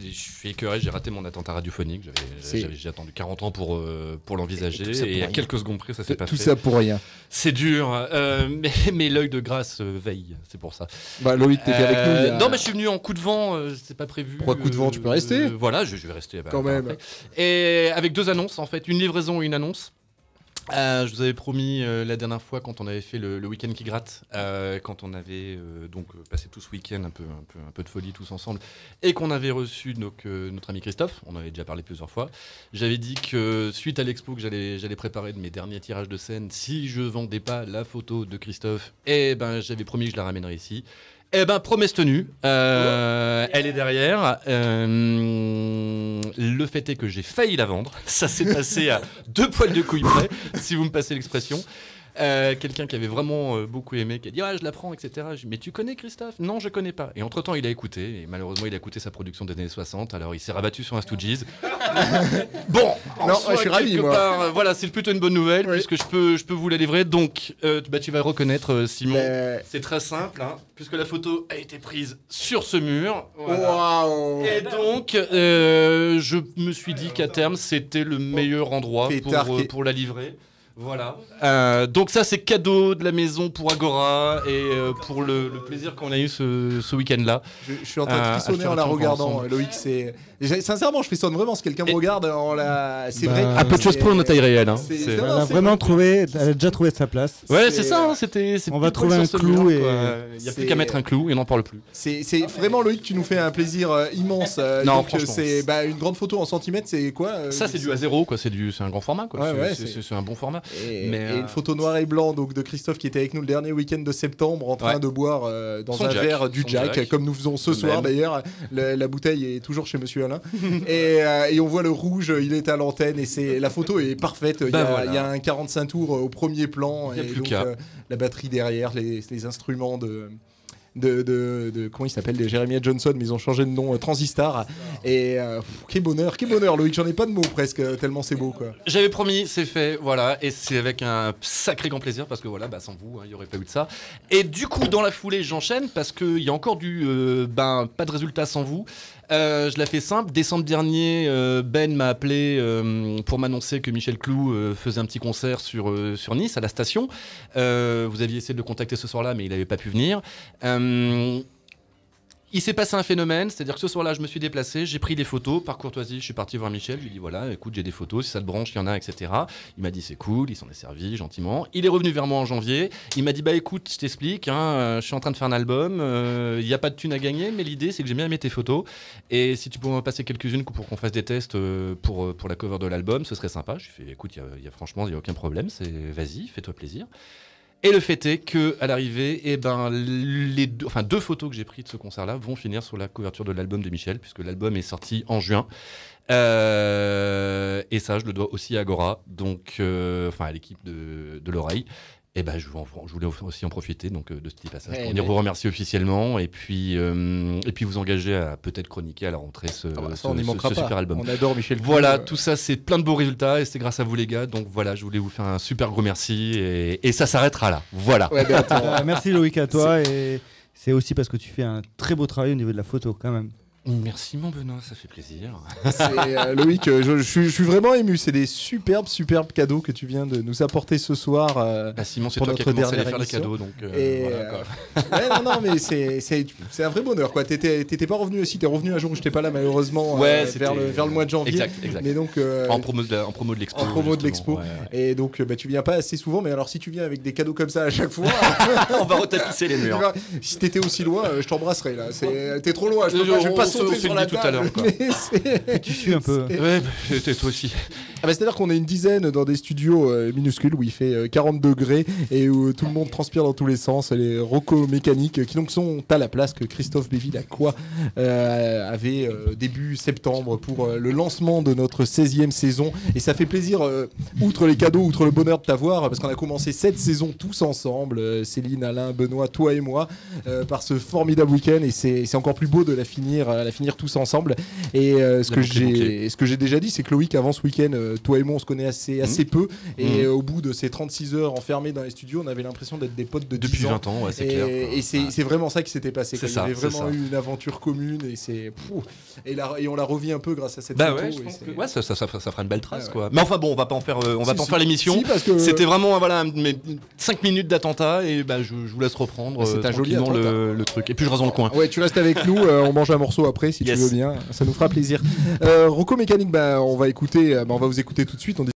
je suis écœuré, j'ai raté mon attentat radiophonique. J'ai attendu 40 ans pour l'envisager. Et à quelques secondes près, ça s'est pas fait. Tout ça pour rien. C'est dur. Mais l'œil de grâce veille, c'est pour ça. Bah, Loïc, t'étais avec nous. Non, mais je suis venu en coup de vent, c'est pas prévu. Pourquoi coup de vent, tu peux rester Voilà, je vais rester. Quand même. Après. Et avec 2 annonces, en fait. Une livraison et une annonce. Je vous avais promis la dernière fois quand on avait fait le week-end qui gratte, quand on avait passé tout ce week-end un peu de folie tous ensemble et qu'on avait reçu notre ami Christophe, on en avait déjà parlé plusieurs fois. J'avais dit que suite à l'expo que j'allais préparer de mes derniers tirages de scène, si je vendais pas la photo de Christophe, j'avais promis que je la ramènerais ici. Promesse tenue, elle est derrière. Le fait est que j'ai failli la vendre. Ça s'est passé à 2 poils de couilles près, si vous me passez l'expression. Quelqu'un qui avait vraiment beaucoup aimé, qui a dit je la prends, etc. Je dis, mais tu connais Christophe ? Non, je connais pas. Et entre-temps, il a écouté, et malheureusement, il a écouté sa production des années 60, alors il s'est rabattu sur un Stooges. Bon, je suis ravi, moi. Voilà, c'est plutôt une bonne nouvelle, puisque je peux vous la livrer. Donc, tu vas reconnaître, Simon, c'est très simple, puisque la photo a été prise sur ce mur. Voilà. Wow. Et donc, je me suis dit qu'à terme, c'était le meilleur endroit pour la livrer. Voilà. Donc ça, c'est cadeau de la maison pour Agora et pour le plaisir qu'on a eu ce week-end-là. Je suis en train de frissonner en la regardant, Loïc. Sincèrement, je frissonne vraiment. Si quelqu'un me regarde, c'est vrai. À peu de choses près, on a taille réelle. Elle a vraiment trouvé, elle a déjà trouvé sa place. Ouais, c'est ça. On va trouver un clou et il n'y a plus qu'à mettre un clou et on n'en parle plus. C'est vraiment, Loïc, tu nous fais un plaisir immense. Non, donc c'est une grande photo en centimètres, c'est quoi Ça, c'est du A0, quoi. C'est un grand format, quoi. C'est un bon format. Et une photo noir et blanc donc de Christophe qui était avec nous le dernier week-end de septembre en train de boire dans un verre du Jack, comme nous faisons ce soir d'ailleurs. La bouteille est toujours chez Monsieur Alain. et on voit le rouge, il est à l'antenne et la photo est parfaite. Il y a un 45 tours au premier plan et donc la batterie derrière, les instruments de comment il s'appelle, les Jeremiah Johnson, mais ils ont changé de nom, Transistor. Et quel bonheur Loïc, j'en ai pas de mots presque tellement c'est beau, quoi. J'avais promis, c'est fait, voilà, et c'est avec un sacré grand plaisir parce que voilà, sans vous, il n'y aurait pas eu de ça. Et du coup, dans la foulée, j'enchaîne parce qu'il y a encore pas de résultat sans vous. Je la fais simple. Décembre dernier, Ben m'a appelé pour m'annoncer que Michel Clou faisait un petit concert sur Nice, à la station. Vous aviez essayé de le contacter ce soir-là, mais il n'avait pas pu venir. Il s'est passé un phénomène, c'est-à-dire que ce soir-là, je me suis déplacé, j'ai pris des photos, par courtoisie, je suis parti voir Michel, je lui ai dit voilà, écoute, j'ai des photos, si ça te branche, il y en a, etc. Il m'a dit c'est cool, il s'en est servi gentiment. Il est revenu vers moi en janvier, il m'a dit écoute, je t'explique, je suis en train de faire un album, il n'y a pas de thune à gagner, mais l'idée c'est que j'ai bien aimé tes photos, et si tu pouvais me passer quelques-unes pour qu'on fasse des tests pour la cover de l'album, ce serait sympa. Je lui ai fait écoute, franchement, il n'y a aucun problème, vas-y, fais-toi plaisir. Et le fait est qu'à l'arrivée, deux photos que j'ai prises de ce concert-là vont finir sur la couverture de l'album de Michel, puisque l'album est sorti en juin. Et ça, je le dois aussi à Agora, donc, à l'équipe de l'Oreille. Et je voulais aussi en profiter de ce petit passage pour vous remercier officiellement et puis vous engager à peut-être chroniquer à la rentrée ce super album. On adore Michel. Voilà, tout ça c'est plein de beaux résultats et c'est grâce à vous les gars. Donc voilà, je voulais vous faire un super gros merci et ça s'arrêtera là. Voilà. Merci Loïc à toi et c'est aussi parce que tu fais un très beau travail au niveau de la photo quand même. Merci mon Benoît, ça fait plaisir. Loïc, je suis vraiment ému. C'est des superbes cadeaux que tu viens de nous apporter ce soir. Simon, c'est toi qui as commencé à faire les cadeaux, donc. Non, mais c'est un vrai bonheur, quoi. T'étais pas revenu aussi. T'es revenu un jour où j'étais pas là, malheureusement, vers le mois de janvier. Exact. Mais donc en promo de l'expo. En promo de l'expo. Et donc, tu viens pas assez souvent. Mais alors, si tu viens avec des cadeaux comme ça à chaque fois, on va retapisser les murs. Si t'étais aussi loin, je t'embrasserai là. T'es trop loin. Je vais pas sauter sur la table. Tout à l'heure. Tu suis un peu. Ouais, toi aussi. C'est-à-dire qu'on est une dizaine dans des studios minuscules où il fait 40 degrés et où tout le monde transpire dans tous les sens. Les rocos mécaniques qui donc sont à la place que Christophe Béville-Lacroix avait début septembre pour le lancement de notre 16e saison. Et ça fait plaisir, outre les cadeaux, outre le bonheur de t'avoir, parce qu'on a commencé cette saison tous ensemble, Céline, Alain, Benoît, toi et moi, par ce formidable week-end. Et c'est encore plus beau de la finir tous ensemble. Et ce que j'ai déjà dit, c'est que Loïc, avant ce week-end, toi et moi on se connaît assez peu, et au bout de ces 36 heures enfermés dans les studios, on avait l'impression d'être des potes depuis 20 ans, ouais, c'est clair. Et c'est vraiment ça qui s'était passé. Il y avait vraiment eu une aventure commune, et on la revit un peu grâce à cette photo. Ouais, je pense que ça fera une belle trace, quoi. Mais enfin bon, on va pas en faire l'émission. C'était vraiment mes 5 minutes d'attentat, et je vous laisse reprendre tranquillement le truc. Et puis je reste dans le coin. Ouais, tu restes avec nous, on mange un morceau après si tu veux bien, ça nous fera plaisir. Rocco Mécanique, on va vous écouter tout de suite.